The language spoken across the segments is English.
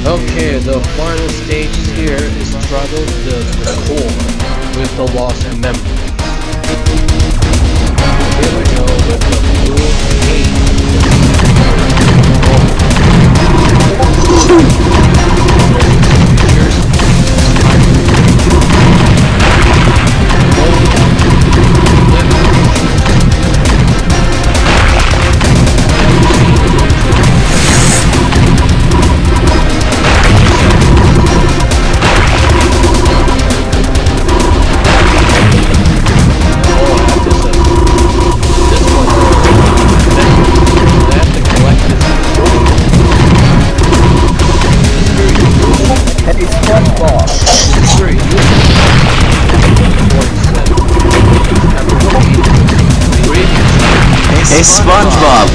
Okay, the final stage here is struggle the core with the lost memory. Here we go with the blue Hey, SpongeBob!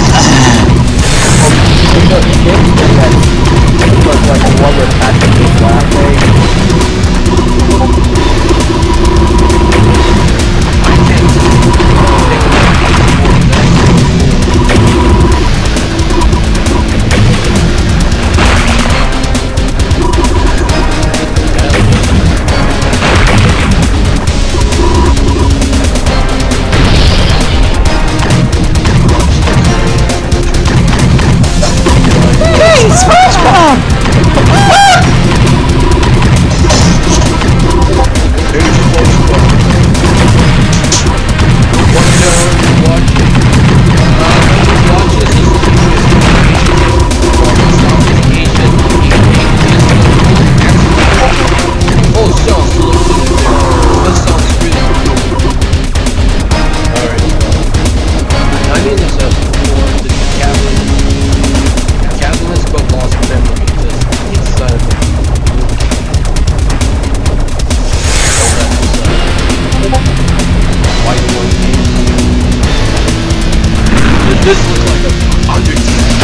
This looks like a Undertaker.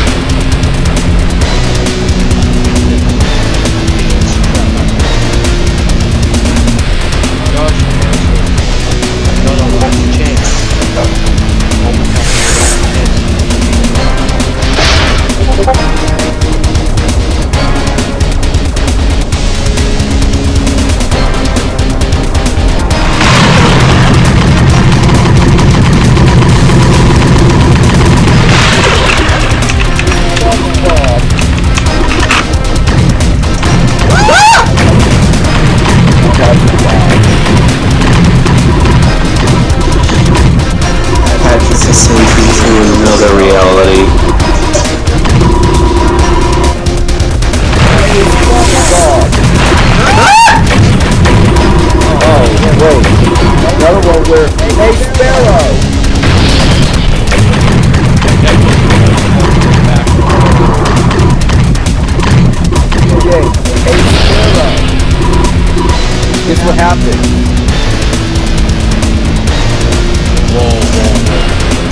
Gosh, I got a last chance. Another reality. Oh, wait. Another one where, hey, Sparrow! Okay, hey, Sparrow! Guess what happened? Whoa.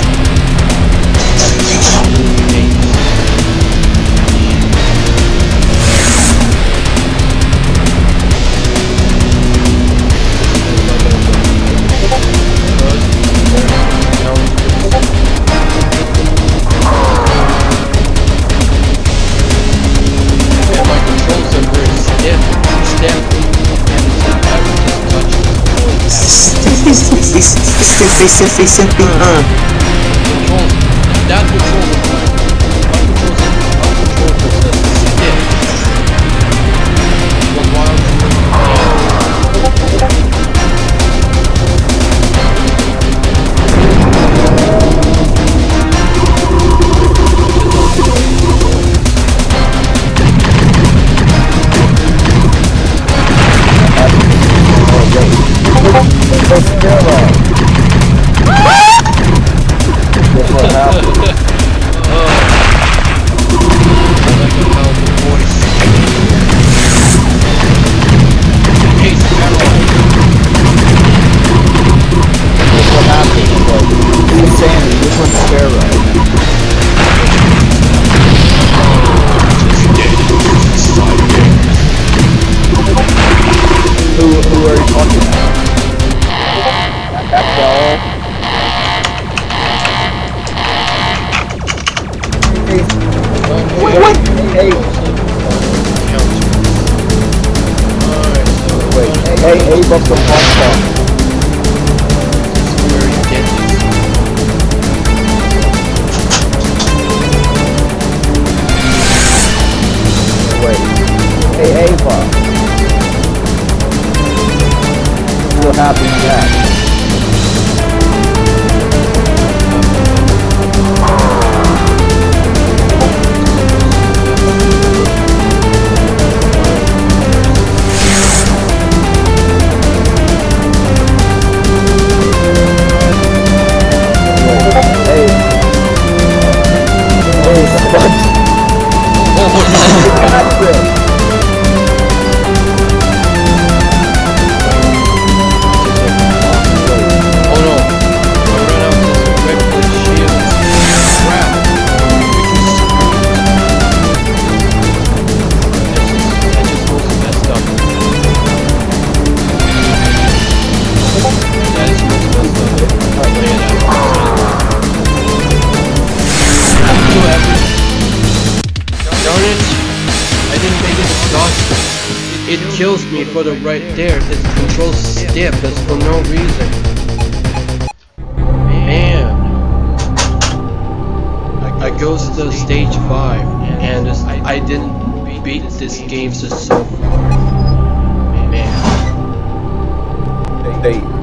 Simply, That control was my control was stiff. But while Guess what happened? Fuck the podcast. This is where you get this. Wait. Hey, Ava. What happened next? It kills me for the right there. Its control stiff. It's for no reason. Man. I goes to stage 5 and I didn't beat this game so far. Man. They